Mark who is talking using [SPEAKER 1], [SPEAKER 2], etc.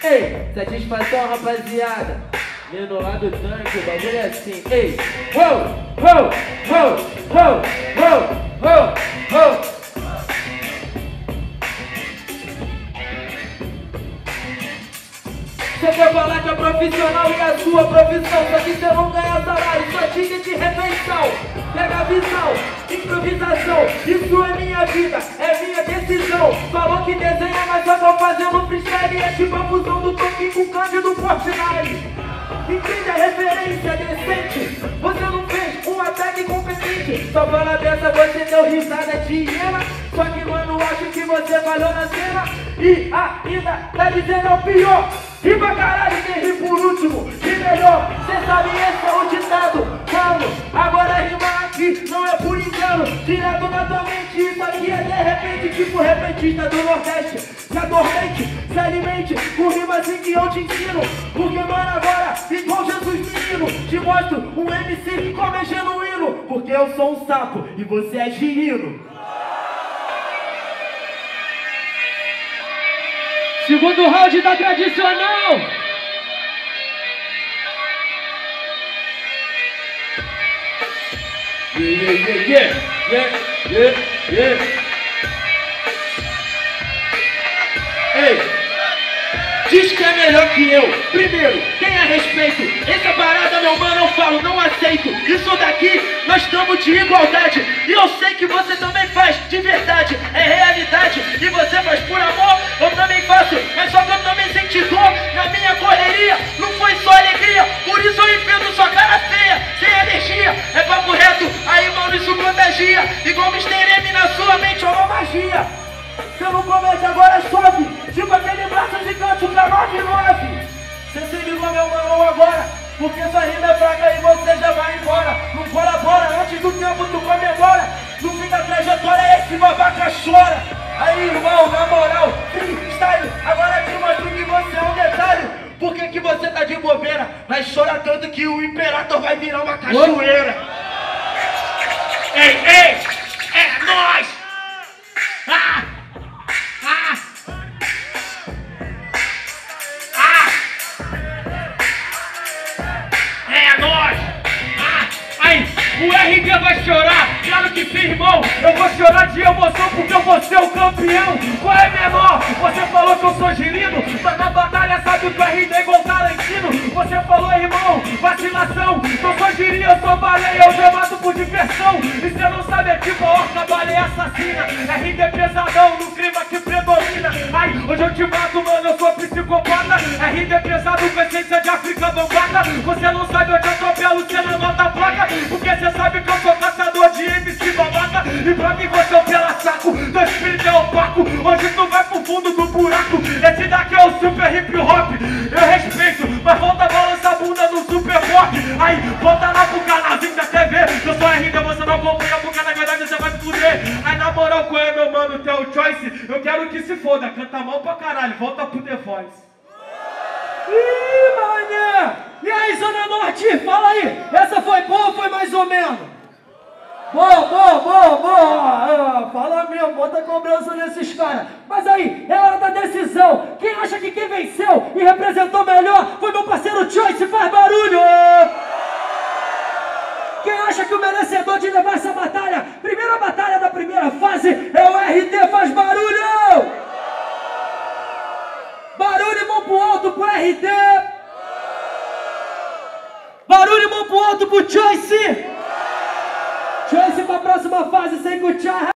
[SPEAKER 1] Ei, satisfação, rapaziada. Vindo lá do tanque, o bagulho é assim. Ei, ho, ho, ho, ho, ho, ho, ho. Você quer falar que é profissional e a sua profissão, só que você não ganha salário, só ticket de refeição. Pega a visão, improvisação, isso é minha vida, é minha decisão. Falou que desenha, mas só tô fazendo freestyle. É tipo a fusão do Toquinho com o Cândido do Fortnite. Entende a referência decente? Você não fez um ataque competente. Só fala dessa, você deu risada de hiena. Só que mano, acho que você falhou na cena e ainda tá dizendo é o pior. E pra caralho quem ri por último e melhor. Cê sabe, esse é o ditado. Mano, agora rimar aqui não é por engano. Direto na tua mente, isso aqui é de repente. Tipo repentista do Nordeste. Se atormente, se alimente com rima assim que eu te ensino. Porque mano, agora, igual Jesus menino, te mostro um MC como é genuíno. Porque eu sou um sapo e você é girino.
[SPEAKER 2] Segundo round da tradicional.
[SPEAKER 1] Ei, diz que é melhor que eu. Primeiro, tenha respeito. Essa parada, meu mano, eu falo, não aceito. Isso daqui, nós estamos de igualdade. E eu sei que você também faz de verdade. É realidade. E você faz por amor, eu também faço. Mas só que eu também senti dor na minha correria. Não foi só alegria, por isso eu enfrento sua cara feia. Sem energia, é papo reto. Aí, mano, isso contagia. Igual Mr. M na sua mente, é uma magia. Você não comete, agora chove. Tipo aquele braço gigante pra 9-9. Você se ligou, meu mano, agora. Porque sua rima é fraca e você já vai embora. Não colabora, antes do tempo tu comemora. No fim da trajetória esse babaca chora. Aí, irmão, na moral, freestyle. Agora te mostro que você é um detalhe. Por que você tá de bobeira? Mas chora tanto que o Imperator vai virar uma cachoeira. Ei, ei, é nóis! Ah!
[SPEAKER 2] O RD vai chorar, claro que sim, irmão. Eu vou chorar de emoção porque eu vou ser o campeão. Qual é menor? Você falou que eu sou girino, mas na batalha sabe que o RD é igual Tarantino. Você falou, irmão, vacilação. Eu sou girino, eu sou baleia, eu já mato por diversão. E você não sabe, é tipo a orca, baleia assassina. RD é pesadão no clima que predomina. Ai, hoje eu te mato, mano, eu sou psicopata. RD é pesado com essência de África bombada. Você não sabe, eu te atropelo, você não nota a placa. Porque você sabe que eu sou caçador de MC babaca. E pra mim você é o pela saco, teu espírito é opaco. Hoje tu vai pro fundo do buraco. Esse daqui é o super hip hop. Eu respeito, mas volta a balançar a bunda no super rock. Aí, volta lá pro canalzinho da TV. Eu sou RD, você não acompanha porque na verdade você vai se fuder. Aí na moral, qual é, meu mano, teu choice? Eu quero que se foda, canta mal pra caralho, volta pro The Voice.
[SPEAKER 3] Ih, mané! E aí, Zona Norte, fala aí! Essa foi boa ou foi mais ou menos? Boa, boa, boa, boa! Fala mesmo, bota cobrança nesses caras. Mas aí, é hora da decisão. Quem acha que quem venceu e representou melhor foi meu parceiro Choice, faz barulho! Quem acha que o merecedor de levar essa batalha, primeira batalha da primeira fase, é o RD, faz barulho! Barulho, mão pro alto pro RD! Barulho, mão pro alto pro Choice! Choice pra próxima fase, sem cuchara!